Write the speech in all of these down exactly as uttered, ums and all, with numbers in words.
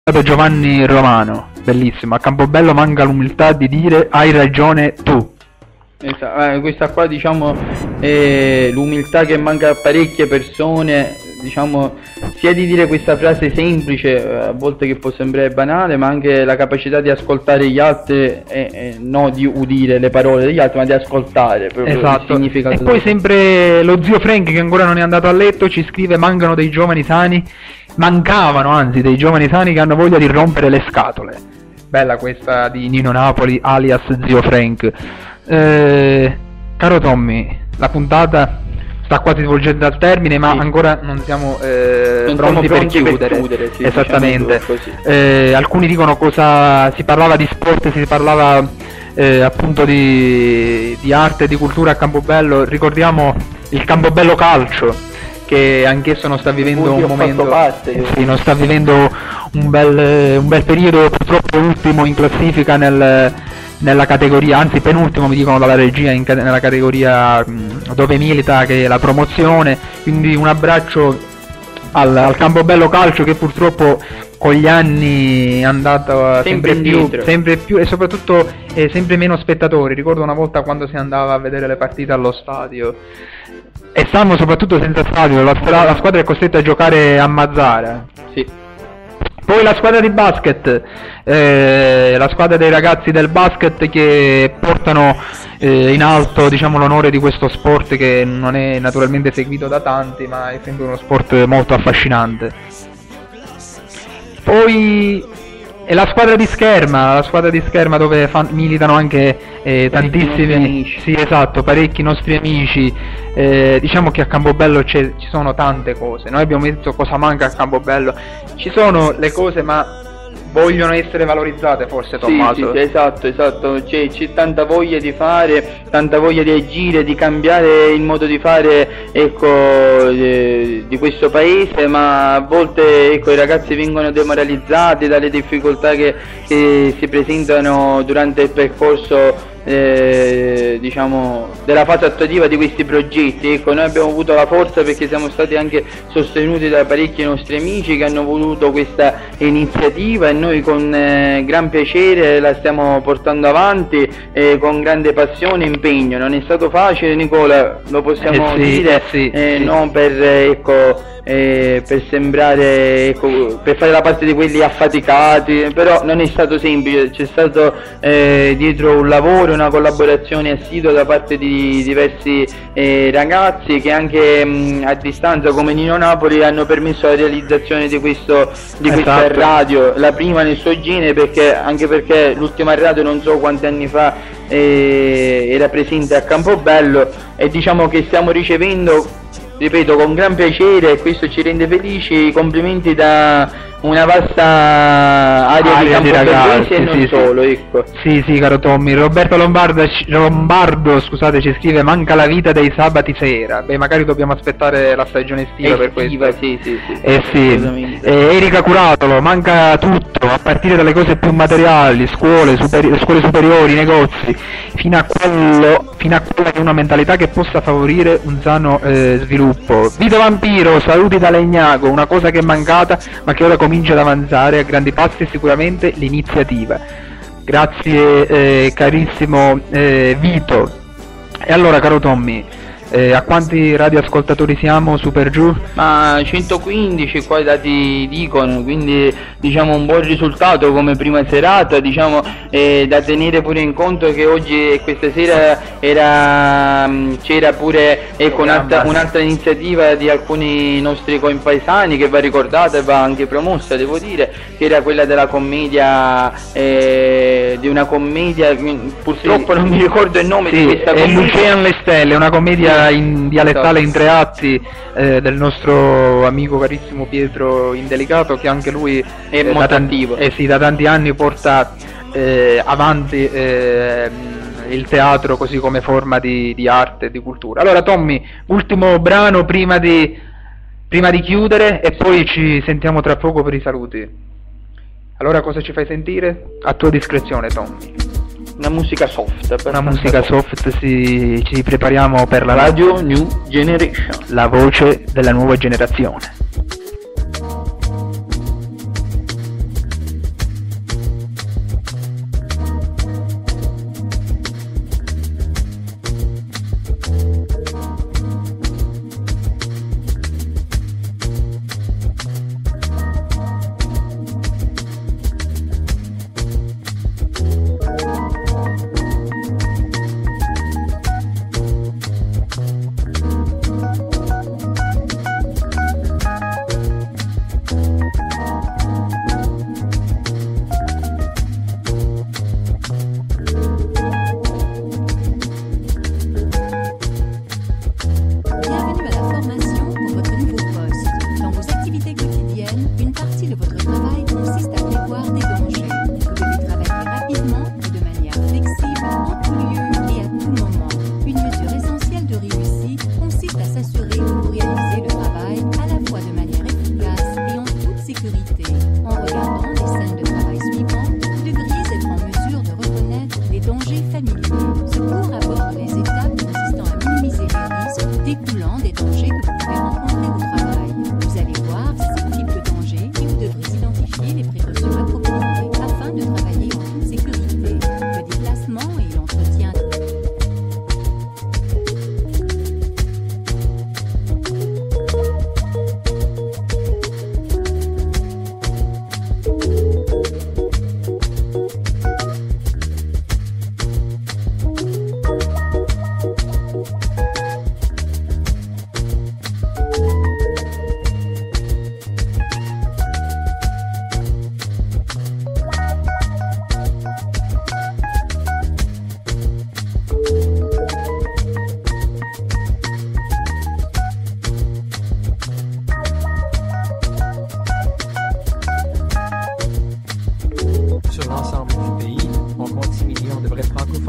Giovanni Romano, bellissimo. A Campobello manca l'umiltà di dire hai ragione tu. Esatto, eh, questa qua diciamo è l'umiltà che manca a parecchie persone, diciamo, sia di dire questa frase semplice, a volte che può sembrare banale, ma anche la capacità di ascoltare gli altri e, e non di udire le parole degli altri, ma di ascoltare proprio. Esatto. Il significato. E poi sempre lo zio Frank, che ancora non è andato a letto, ci scrive: mancano dei giovani sani, mancavano anzi dei giovani sani che hanno voglia di rompere le scatole. Bella questa di Nino Napoli alias zio Frank. Eh, caro Tommy, la puntata sta quasi svolgendo al termine, ma sì, ancora non siamo, eh, non pronti, siamo pronti per chiudere, per chiudere sì, esattamente. Diciamo eh, alcuni dicono cosa si parlava di sport, si parlava eh, appunto di, di arte e di cultura a Campobello. Ricordiamo il Campobello Calcio, che anch'esso non sta vivendo un momento parte, sì, non sta vivendo un bel, un bel periodo, purtroppo ultimo in classifica nel nella categoria, anzi penultimo mi dicono dalla regia, in, nella categoria mh, dove milita, che è la promozione. Quindi un abbraccio al, al Campobello Calcio, che purtroppo con gli anni è andato sempre, sempre più, sempre più e soprattutto eh, sempre meno spettatori. Ricordo una volta quando si andava a vedere le partite allo stadio, e stanno soprattutto senza stadio, la, la squadra è costretta a giocare a Mazzara. Sì. Poi la squadra di basket, eh, la squadra dei ragazzi del basket, che portano eh, in alto, diciamo, l'onore di questo sport, che non è naturalmente seguito da tanti, ma è sempre uno sport molto affascinante. Poi è la squadra di Scherma, la squadra di Scherma dove fan, militano anche eh, tantissimi, sì esatto, parecchi nostri amici. Eh, diciamo che a Campobello ci sono tante cose. Noi abbiamo detto cosa manca a Campobello, ci sono le cose, ma vogliono essere valorizzate, forse, Tommaso. Sì, sì, esatto, esatto, c'è, c'è tanta voglia di fare, tanta voglia di agire, di cambiare il modo di fare, ecco, eh, di questo paese, ma a volte, ecco, i ragazzi vengono demoralizzati dalle difficoltà che, che si presentano durante il percorso, eh, diciamo, della fase attuativa di questi progetti. Ecco, noi abbiamo avuto la forza perché siamo stati anche sostenuti da parecchi nostri amici che hanno voluto questa iniziativa, e noi con eh, gran piacere la stiamo portando avanti, eh, con grande passione e impegno. Non è stato facile, Nicola, lo possiamo eh sì, dire, eh sì, eh, sì. non per, ecco, eh, per sembrare, ecco, per fare la parte di quelli affaticati, però non è stato semplice. C'è stato eh, dietro un lavoro, una collaborazione assidua da parte di diversi eh, ragazzi, che anche mh, a distanza, come Nino Napoli, hanno permesso la realizzazione di questo di esatto. questa radio, la prima nel suo genere, perché anche perché l'ultima radio non so quanti anni fa eh, era presente a Campobello, e diciamo che stiamo ricevendo, ripeto, con gran piacere, e questo ci rende felici, i complimenti da una vasta area, area di Campobello e non sì, solo, sì. ecco. Sì, sì, caro Tommy. Roberto Lombardo, Lombardo scusate, ci scrive: manca la vita dei sabati sera. Beh, magari dobbiamo aspettare la stagione estiva, estiva per questo. Sì, sì, sì. Eh sì. Eh, Erika Curatolo: manca tutto, a partire dalle cose più materiali, scuole, superi- scuole superiori, negozi, fino a quello, fino a quella che è una mentalità che possa favorire un sano eh, sviluppo. Vito Vampiro, saluti da Legnago. Una cosa che è mancata, ma che ora comincia ad avanzare a grandi passi, è sicuramente l'iniziativa. Grazie eh, carissimo eh, Vito. E allora, caro Tommy, eh, a quanti radioascoltatori siamo su per giù? Ma centoquindici qua i dati dicono, quindi diciamo un buon risultato come prima serata, diciamo, eh, da tenere pure in conto che oggi e questa sera era mh, c'era pure, ecco, un'altra, un'altra iniziativa di alcuni nostri compaesani che va ricordata e va anche promossa, devo dire, che era quella della commedia, eh, di una commedia, purtroppo sì, non mi ricordo il nome, sì, di questa commedia. È Lucean le Stelle, una commedia in dialettale in tre atti, eh, del nostro amico carissimo Pietro Indelicato, che anche lui è eh, molto da tanti, attivo. Eh sì, da tanti anni porta eh, avanti eh, il teatro così come forma di, di arte e di cultura. Allora Tommy, ultimo brano prima di, prima di chiudere, e poi ci sentiamo tra poco per i saluti. Allora cosa ci fai sentire? A tua discrezione, Tommy. Una musica soft, per una musica soft, soft si, ci prepariamo per la Radio New Generation, la voce della nuova generazione.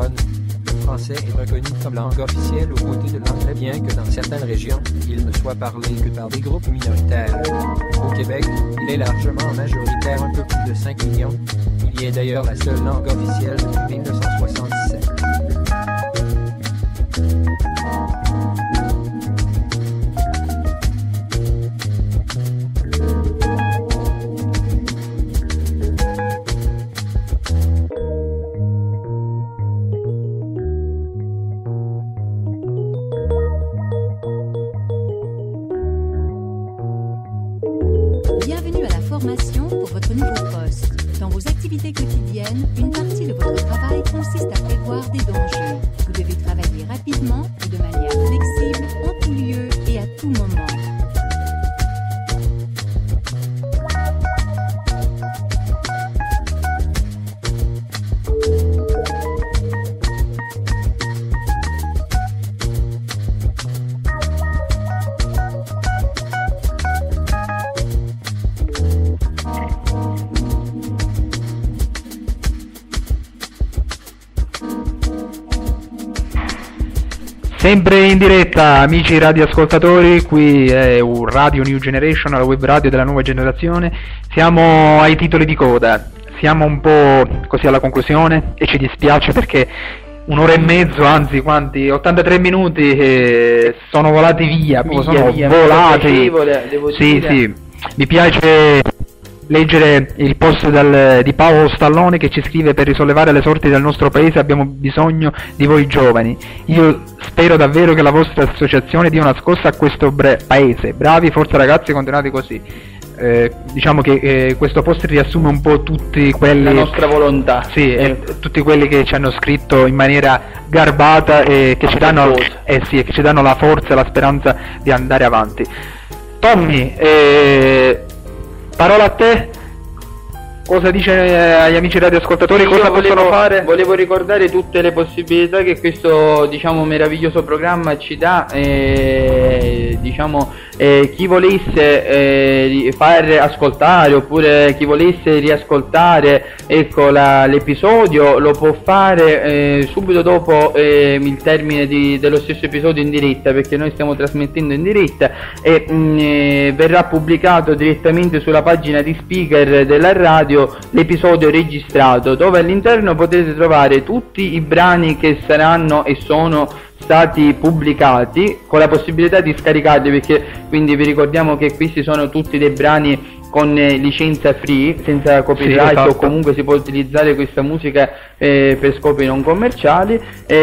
francophones. Le français est reconnu comme langue officielle aux côtés de l'anglais, bien que dans certaines régions, il ne soit parlé que par des groupes minoritaires. Au Québec, il est largement majoritaire, un peu plus de cinq millions. Il y est d'ailleurs la seule langue officielle depuis mille neuf cent soixante-dix-sept. Bienvenue à la formation pour votre nouveau poste. Dans vos activités quotidiennes, une partie de votre travail consiste à prévoir des dangers. Vous devez travailler rapidement et de manière flexible, en tout lieu et à tout moment. Sempre in diretta, amici radioascoltatori, qui è un Radio New Generation, la web radio della nuova generazione. Siamo ai titoli di coda, siamo un po' così alla conclusione e ci dispiace perché un'ora e mezzo, anzi quanti, ottantatré minuti eh, sono volati via, via sono via, volati. Devo sì, dire. sì, mi piace leggere il post dal, di Paolo Stallone che ci scrive: per risollevare le sorti del nostro paese abbiamo bisogno di voi giovani. Io spero davvero che la vostra associazione dia una scossa a questo bre- paese. Bravi, forza ragazzi, continuate così. Eh, diciamo che eh, questo post riassume un po' tutti quelli, la nostra volontà, sì, eh, tutti quelli che ci hanno scritto in maniera garbata e che ci danno, eh, sì, che ci danno la forza e la speranza di andare avanti. Tommy, eh, parola a te, cosa dice agli amici radioascoltatori, cosa volevo, possono fare? Volevo ricordare tutte le possibilità che questo, diciamo, meraviglioso programma ci dà, eh, diciamo, eh, chi volesse eh, far ascoltare oppure chi volesse riascoltare, ecco, la, l'episodio lo può fare eh, subito dopo eh, il termine di, dello stesso episodio in diretta, perché noi stiamo trasmettendo in diretta e mh, eh, verrà pubblicato direttamente sulla pagina di Spreaker della radio l'episodio registrato, dove all'interno potete trovare tutti i brani che saranno e sono stati pubblicati, con la possibilità di scaricarli, perché quindi vi ricordiamo che questi sono tutti dei brani con eh, licenza free, senza copyright, sì, esatto. O comunque si può utilizzare questa musica eh, per scopi non commerciali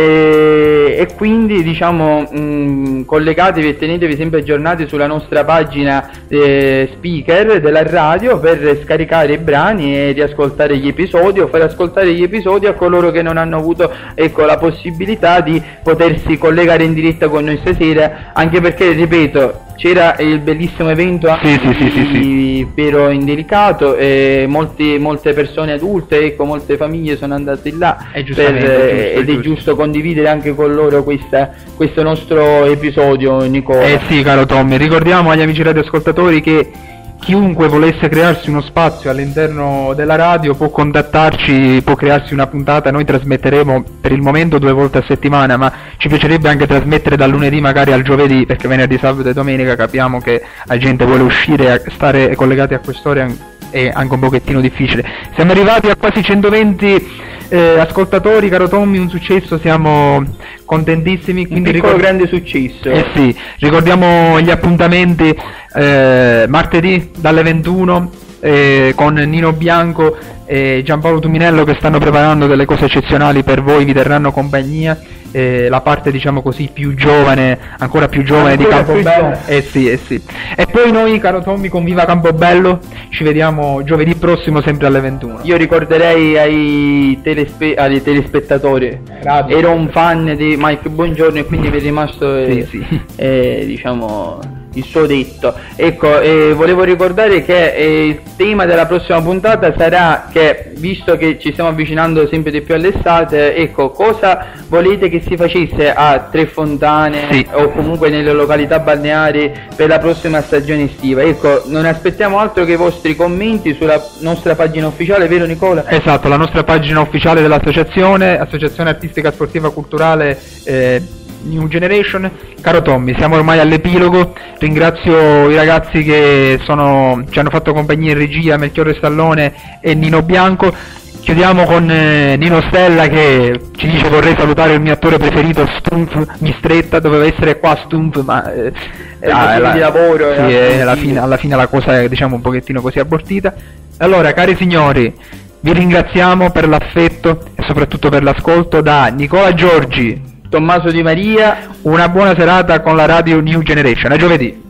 eh, e quindi, diciamo, mh, collegatevi e tenetevi sempre aggiornati sulla nostra pagina eh, Spreaker della radio per scaricare i brani e riascoltare gli episodi o far ascoltare gli episodi a coloro che non hanno avuto, ecco, la possibilità di potersi collegare in diretta con noi stasera, anche perché, ripeto, c'era il bellissimo evento sì, sì, sì, sì, sì. Pero Indelicato e molti, molte persone adulte, ecco, molte famiglie sono andate là è per, giusto, ed è giusto. giusto condividere anche con loro questa, questo nostro episodio, Nicola. Eh sì, caro Tommy, ricordiamo agli amici radioascoltatori che chiunque volesse crearsi uno spazio all'interno della radio può contattarci, può crearsi una puntata. Noi trasmetteremo per il momento due volte a settimana, ma ci piacerebbe anche trasmettere dal lunedì magari al giovedì, perché venerdì, sabato e domenica capiamo che la gente vuole uscire e stare collegati a quest'ora è anche un pochettino difficile. Siamo arrivati a quasi centoventi eh, ascoltatori, caro Tommy, un successo, siamo contentissimi. Quindi un piccolo ricord- grande successo. Eh sì, ricordiamo gli appuntamenti eh, martedì dalle ventuno eh, con Nino Bianco e Giampaolo Tuminello che stanno preparando delle cose eccezionali per voi, vi terranno compagnia. Eh, la parte, diciamo così, più giovane, ancora più giovane ancora di Campobello. Eh sì, eh sì. E poi noi, caro Tommy, con Viva Campobello ci vediamo giovedì prossimo sempre alle ventuno. Io ricorderei ai, telespe- ai telespettatori, Radio. Ero un fan di Mike Buongiorno e quindi mi è rimasto eh, sì, sì. Eh, diciamo il suo detto. Ecco, eh, volevo ricordare che eh, il tema della prossima puntata sarà che, visto che ci stiamo avvicinando sempre di più all'estate, ecco, cosa volete che si facesse a Tre Fontane sì. o comunque nelle località balneari per la prossima stagione estiva? Ecco, non aspettiamo altro che i vostri commenti sulla nostra pagina ufficiale, vero Nicola? Esatto, la nostra pagina ufficiale dell'associazione, Associazione Artistica Sportiva Culturale eh, New Generation. Caro Tommy, siamo ormai all'epilogo, ringrazio i ragazzi che sono, ci hanno fatto compagnia in regia, Melchiorre Stallone e Nino Bianco. Chiudiamo con eh, Nino Stella che ci dice: vorrei salutare il mio attore preferito Stumpf, mi stretta, doveva essere qua Stumpf ma eh, eh, ah, la, di lavoro sì, eh, alla, fine, alla fine la cosa è, diciamo, un pochettino così abortita. Allora, cari signori, vi ringraziamo per l'affetto e soprattutto per l'ascolto da Nicola Giorgi, Tommaso Di Maria. Una buona serata con la radio New Generation, a giovedì.